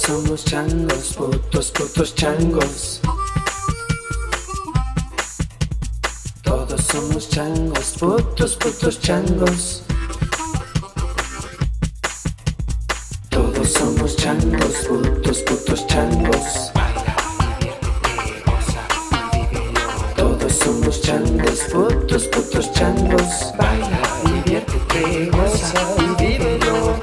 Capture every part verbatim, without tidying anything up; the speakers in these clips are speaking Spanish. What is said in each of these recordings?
somos changos, putos, putos changos. Todos somos changos, putos, putos changos. Todos somos changos, putos, putos changos. Todos somos changos, putos, putos changos. Baila, diviértete, goza y vívelo.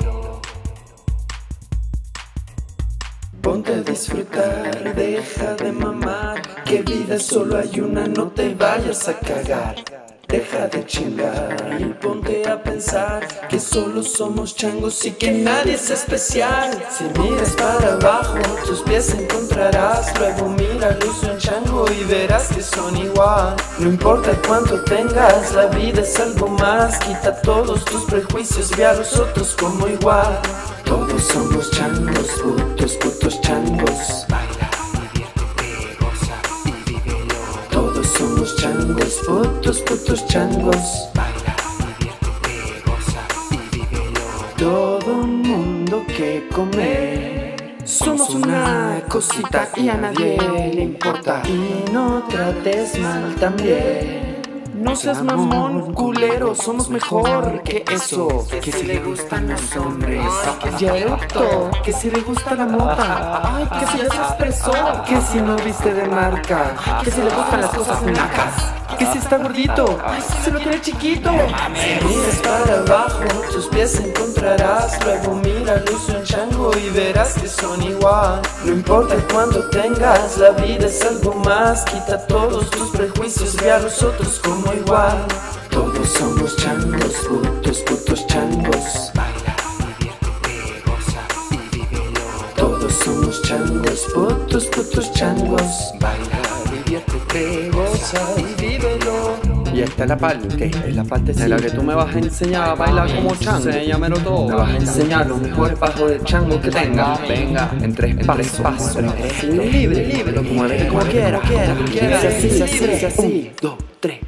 Ponte a disfrutar, deja de mamar, que vida solo hay una, no te vayas a cagar. Deja de chingar y ponte a pensar que solo somos changos y que nadie es especial. Si miras para abajo, tus pies encontrarás. Luego mira al uso en chango y verás que son igual. No importa cuánto tengas, la vida es algo más. Quita todos tus prejuicios, ve a los otros como igual. Todos somos changos, putos, putos changos. Baila, diviértete, goza y vívelo. Todos somos changos, putos, putos changos. Baila, diviértete, goza y vívelo. Todo mundo que comer. Somos una cosita y a nadie le importa. Y no trates mal también. No seas mamón, culero, somos mejor que eso. Que si le gustan los hombres, ya eructó. Que si le gusta la mota, ay, que si ya se expresó. Que si no viste de marca, que si le gustan las cosas nacas. Que si está gordito, ay, si se lo tiene chiquito. Si miras para abajo, tus pies encontrarás. Luego mira al uso en chango y verás que son igual. No importa cuánto tengas, la vida es algo más. Quita todos tus prejuicios, ve a los otros como igual. Todos somos changos, putos, putos changos. Baila, diviértete, goza y vívelo. Todos somos changos, putos, putos changos. Baila, diviértete, goza y vívelo. Y esta es la parte, es la parte en la que tú me vas a enseñar a bailar como chango. Enséñamelo todo. Me vas a enseñar los mejores pasos de chango que tengas. Venga, en tres pasos. Libre, libre, lo mueves como quieras, quieras, quieras. Así, así, así. Un, dos, tres.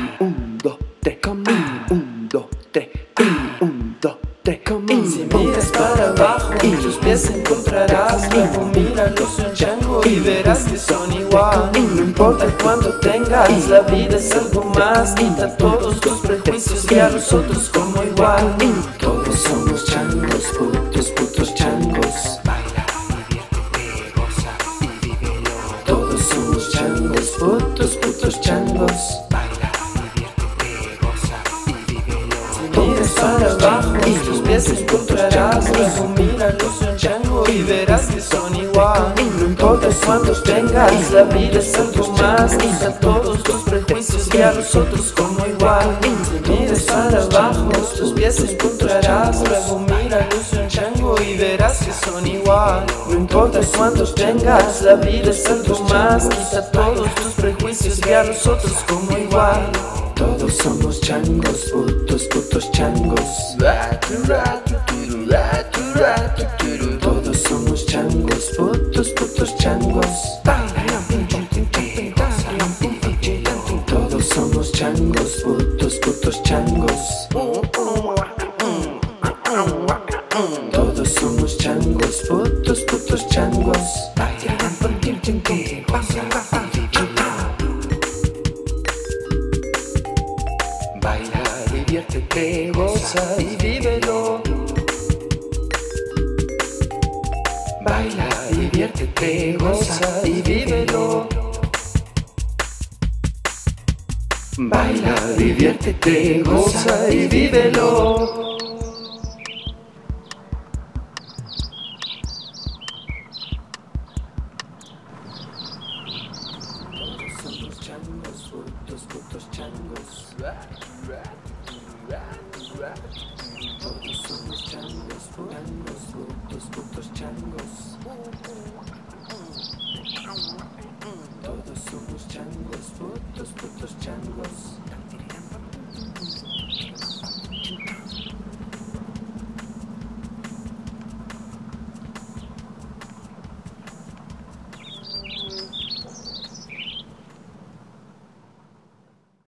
Un, dos, tres. Un, dos, tres. Un, dos, tres. Si miras para abajo, tus pies encontrarás. Luego mira los en chango y verás que son igual. No importa cuánto tengas, la vida es algo más. Quita todos tus prejuicios, ve a los otros como igual. Todos somos changos, putos, putos changos. Baila, diviértete, goza y vívelo. Todos somos changos, putos, putos changos. Baila, diviértete, goza y vívelo. Si miras para abajo, tus pies encontrarás. Luego mira los en chango y verás que son igual. No importa cuántos tengas, la vida es algo más. Quita todos tus prejuicios, ve a los otros como igual. Si miras para abajo, tus pies encontrarás. Luego mira los en chango y verás que son igual. No importa cuántos tengas, la vida es algo más. Quita todos tus prejuicios, ve a los otros como igual. Todos somos changos, putos, putos changos. Todos somos changos, putos, putos changos. Todos somos changos, putos, putos changos. Todos somos changos, putos, putos changos. Baila, diviértete, goza y vívelo. Baila, diviértete, goza y vívelo. Baila, diviértete, goza y vívelo. Todos somos changos, putos, putos changos. Todos somos changos, changos, putos, putos changos. Todos somos changos, putos, putos changos.